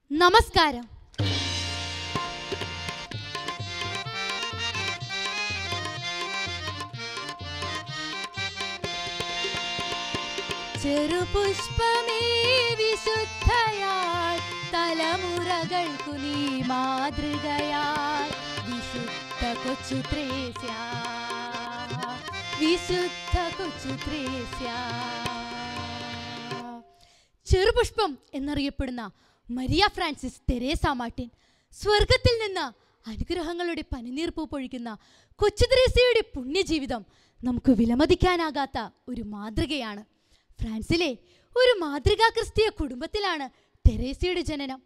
നമസ്കാരം. ചെറുപുഷ്പമേ വിശുദ്ധയാൽ തലമുറകൾക്കു നീ മാതൃകയാൽ വിശുദ്ധ കൊച്ചു ത്രേസ്യ, വിശുദ്ധ കൊച്ചു ത്രേസ്യ. ചെറുപുഷ്പം എന്നറിയപ്പെടുന്ന മരിയ ഫ്രാൻസിസ് തെരേസ മാർട്ടിൻ സ്വർഗത്തിൽ നിന്ന് അനുഗ്രഹങ്ങളുടെ പനിനീർപ്പൂ പൊഴിക്കുന്ന കൊച്ചു ത്രേസ്യയുടെ പുണ്യജീവിതം നമുക്ക് വിലമതിക്കാനാകാത്ത ഒരു മാതൃകയാണ്. ഫ്രാൻസിലെ ഒരു മാതൃകാ ക്രിസ്തീയ കുടുംബത്തിലാണ് തെരേസയുടെ ജനനം.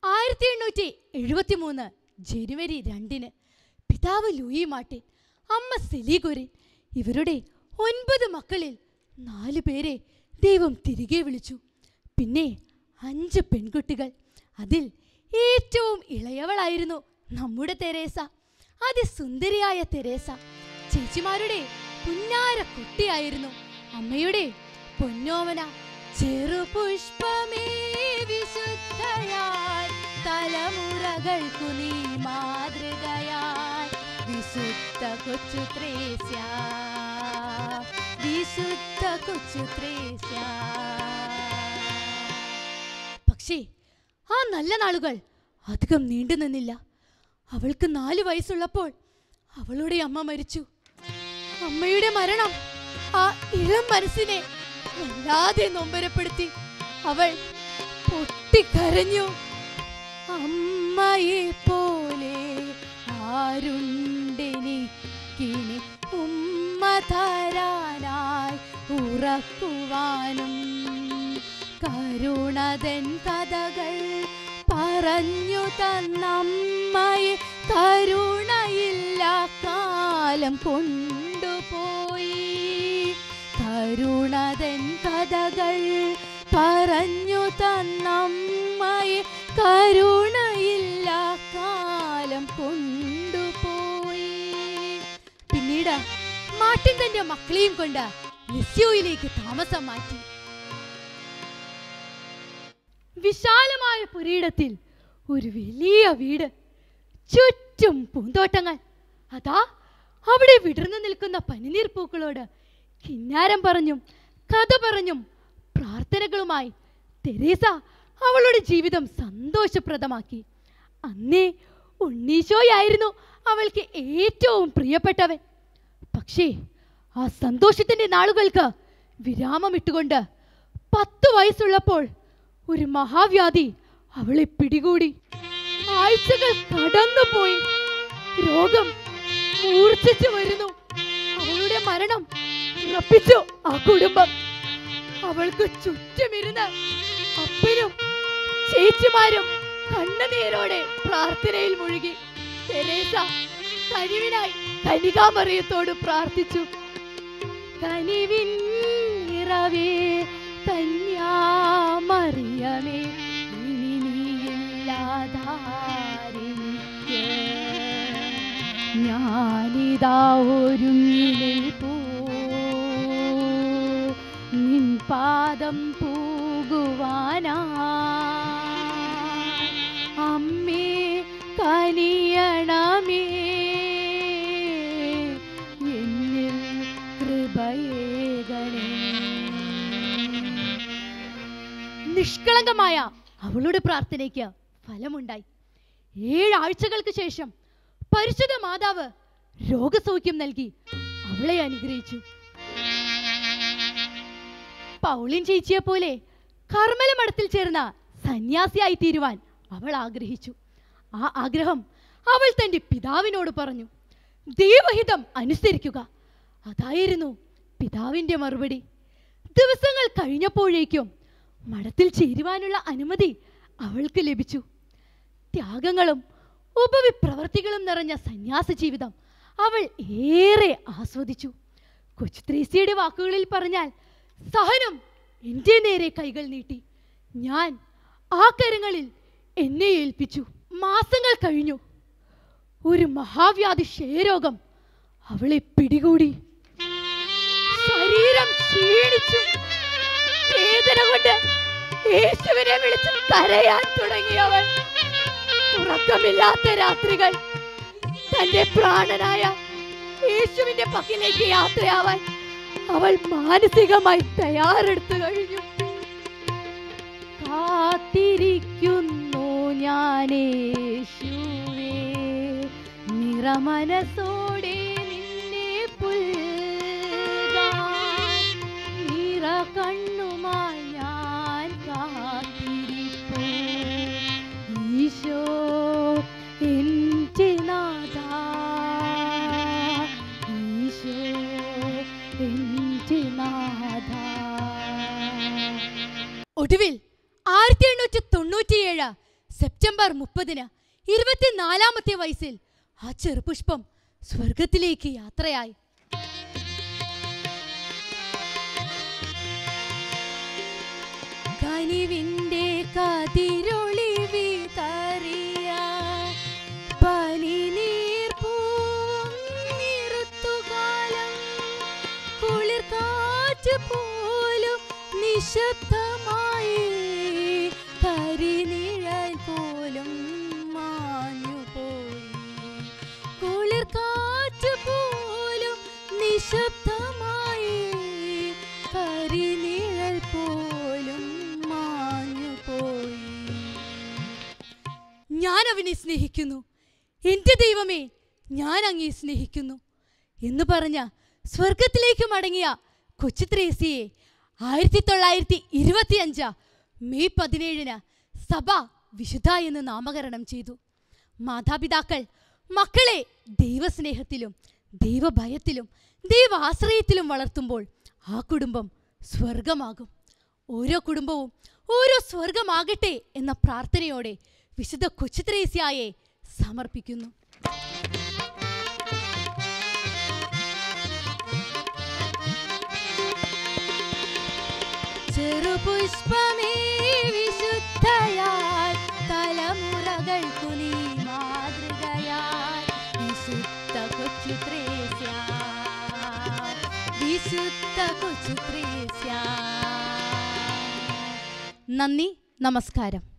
1873 ജനുവരി 2 പിതാവ് ലൂയി മാർട്ടിൻ, അമ്മ സെലി ഗൊരിൻ. ഇവരുടെ 9 മക്കളിൽ 4 പേരെ ദൈവം തിരികെ വിളിച്ചു. പിന്നെ 5 പെൺകുട്ടികൾ. അതിൽ ഏറ്റവും ഇളയവളായിരുന്നു നമ്മുടെ തെരേസ, അതിസുന്ദരിയായ തെരേസ. ചേച്ചിമാരുടെ പുന്നാര കുട്ടിയായിരുന്നു അമ്മയുടെ പൊന്നോമന. ചെറുപുഷ്പമേ വിശുദ്ധയാൽ തലമുറകൾക്കു നീ മാതൃകയാൽ വിശുദ്ധ കൊച്ചു ത്രേസ്യ, വിശുദ്ധ കൊച്ചു ത്രേസ്യ. പക്ഷേ ആ നല്ല നാളുകൾ അധികം നീണ്ടു നിന്നില്ല. അവൾക്ക് 4 വയസ്സുള്ളപ്പോൾ അവളുടെ അമ്മ മരിച്ചു. അമ്മയുടെ മരണം ആ ഇളം മനസ്സിനെ വല്ലാതെ നൊമ്പരപ്പെടുത്തി. അവൾ പൊട്ടിക്കരഞ്ഞു. അമ്മയെ പോലെ ആരുണ്ടെനിക്കിനി ഉമ്മ തരാനായി ഉറക്കുവാനും. കരുണതൻ കഥകൾ പറഞ്ഞു തന്നമ്മയെ കരുണയില്ല കാലം കൊണ്ടുപോയി. കരുണതൻ കഥകൾ പറഞ്ഞു തന്നമ്മയെ കരുണയില്ല കാലം കൊണ്ടുപോയി. പിന്നീട് മാർട്ടിൻ തന്റെ മക്കളെയും കൊണ്ട് ലിസ്യോയിലേക്ക് താമസം മാറ്റി. വിശാലമായ പുരയിടത്തിൽ ഒരു വലിയ വീട്, ചുറ്റും പൂന്തോട്ടങ്ങൾ. അതാ അവിടെ വിടർന്നു നിൽക്കുന്ന പനിനീർ പൂക്കളോട് കിന്നാരം പറഞ്ഞും കഥ പറഞ്ഞും പ്രാർത്ഥനകളുമായി തെരേസ അവളുടെ ജീവിതം സന്തോഷപ്രദമാക്കി. അന്നേ ഉണ്ണീശോയായിരുന്നു അവൾക്ക് ഏറ്റവും പ്രിയപ്പെട്ടവൻ. പക്ഷേ ആ സന്തോഷത്തിന്റെ നാളുകൾക്ക് വിരാമമിട്ടുകൊണ്ട് 10 വയസ്സുള്ളപ്പോൾ ഒരു മഹാവ്യാധി അവളെ പിടികൂടി. ആഴ്ചകൾ കടന്നുപോയി. രോഗം മൂർച്ഛിച്ചു വരുന്നു. അവളുടെ മരണം ഉറപ്പിച്ചു ആ കുടുംബം. അവൾക്ക് ചുറ്റുമിരുന്ന് അപ്പനും ചേച്ചിമാരും കണ്ണുനീരോടെ പ്രാർത്ഥനയിൽ മുഴുകി. തെരേസ കനിവിനായി കനികാമറിയത്തോട് പ്രാർത്ഥിച്ചു. കനിവിൻ നിറവേ കന്യാമറിയമേ, ഇനി നീയില്ലാതാരെനിക്ക്. ഞാനിതാ ഒരുങ്ങി നിൽപ്പൂ നിൻ പാദം പൂകുവാനാ. അമ്മേ കനിയണമേ, എന്നിൽ കൃപയേകണേ. നിഷ്കളങ്കമായ അവളുടെ പ്രാർത്ഥനയ്ക്ക് ഫലമുണ്ടായി. 7 ആഴ്ചകൾക്ക് ശേഷം പരിശുദ്ധ മാതാവ് രോഗസൗഖ്യം നൽകി അവളെ അനുഗ്രഹിച്ചു. പൗളിൻ ചേച്ചിയെ പോലെ കർമ്മല മഠത്തിൽ ചേർന്ന സന്യാസിയായി തീരുവാൻ അവൾ ആഗ്രഹിച്ചു. ആ ആഗ്രഹം അവൾ തന്റെ പിതാവിനോട് പറഞ്ഞു. ദൈവഹിതം അനുസരിക്കുക, അതായിരുന്നു പിതാവിന്റെ മറുപടി. ദിവസങ്ങൾ കഴിഞ്ഞപ്പോഴേക്കും മഠത്തിൽ ചേരുവാനുള്ള അനുമതി അവൾക്ക് ലഭിച്ചു. ത്യാഗങ്ങളും ഉപവിപ്രവർത്തികളും നിറഞ്ഞ സന്യാസ ജീവിതം അവൾ ഏറെ ആസ്വദിച്ചു. കൊച്ചു ത്രേസ്യയുടെ വാക്കുകളിൽ പറഞ്ഞാൽ, സഹനം എൻ്റെ നേരെ കൈകൾ നീട്ടി, ഞാൻ ആ കരങ്ങളിൽ എന്നെ ഏൽപ്പിച്ചു. മാസങ്ങൾ കഴിഞ്ഞു. ഒരു മഹാവ്യാധി ക്ഷയരോഗം അവളെ പിടികൂടി. ശരീരം ക്ഷീണിച്ചു. വേദന കൊണ്ട് യേശുവിനെ വിളിച്ച് കരയാൻ തുടങ്ങിയവൾ ഉറക്കമില്ലാത്ത രാത്രികൾ തന്റെ പ്രാണനായ യേശുവിന്റെ പക്കലേക്ക് യാത്രയാവാൻ അവൾ മാനസികമായി തയ്യാറെടുത്തു കഴിഞ്ഞു. കാത്തിരിക്കുന്നു ഞാൻ യേശുവേ, നിറമനസോടെ നിന്നെ പുൽകാൻ, നിറ കണ്ണുമായി ഞാൻ കാത്തിരിപ്പൂ. ഈശോ എൻ്റെ നാഥാ, ഈശോ എൻ്റെ നാഥാ. ഒടുവിൽ 1897 സെപ്റ്റംബർ 30 24-ാമത്തെ വയസ്സിൽ ആ ചെറുപുഷ്പം സ്വർഗത്തിലേക്ക് യാത്രയായി. കനിവിന്റെ കതിരൊളി വിതറിയ പനിനീർ പൂത്തുകാലം, കുളിർ കാറ്റ് പോലും നിശബ്ദമായി, കരിനിഴൽ പോലും മാഞ്ഞുപോയി, കുളിർ കാറ്റ് പോലും നിശബ്ദമായി, കരിനിഴൽ പോലും മാഞ്ഞുപോയി. ഞാൻ അവനെ സ്നേഹിക്കുന്നു, എൻ്റെ ദൈവമേ ഞാൻ അങ്ങേ സ്നേഹിക്കുന്നു എന്ന് പറഞ്ഞ സ്വർഗത്തിലേക്ക് മടങ്ങിയ കൊച്ചു ത്രേസ്യയെ 1925 മെയ് 17 സഭ വിശുദ്ധ എന്ന് നാമകരണം ചെയ്തു. മാതാപിതാക്കൾ മക്കളെ ദൈവസ്നേഹത്തിലും ദൈവഭയത്തിലും ദൈവാശ്രയത്തിലും വളർത്തുമ്പോൾ ആ കുടുംബം സ്വർഗമാകും. ഓരോ കുടുംബവും ഓരോ സ്വർഗമാകട്ടെ എന്ന പ്രാർത്ഥനയോടെ വിശുദ്ധ കൊച്ചു ത്രേസ്യയെ സമർപ്പിക്കുന്നു. ചെറുപുഷ്പമേ വിശുദ്ധയാൽ, തലമുറകൾക്കു നീ മാതൃകയാൽ, വിശുദ്ധ കൊച്ചു ത്രേസ്യ, വിശുദ്ധ കൊച്ചു ത്രേസ്യ. നന്ദി, നമസ്കാരം.